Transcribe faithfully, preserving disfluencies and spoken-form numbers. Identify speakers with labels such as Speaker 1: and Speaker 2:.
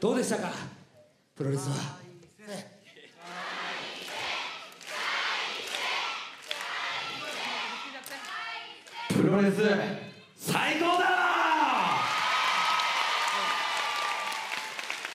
Speaker 1: どうでしたかプロレスは。
Speaker 2: プロレス最高だ。